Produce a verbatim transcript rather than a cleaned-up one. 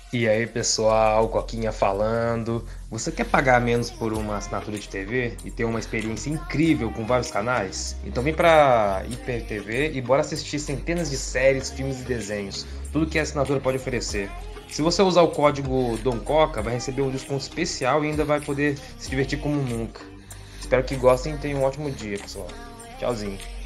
E aí, pessoal, Coquinha falando. Você quer pagar menos por uma assinatura de T V e ter uma experiência incrível com vários canais? Então vem pra I P T V e bora assistir centenas de séries, filmes e desenhos. Tudo que a assinatura pode oferecer. Se você usar o código DONCOCA, vai receber um desconto especial e ainda vai poder se divertir como nunca. Espero que gostem e tenham um ótimo dia, pessoal. Tchauzinho.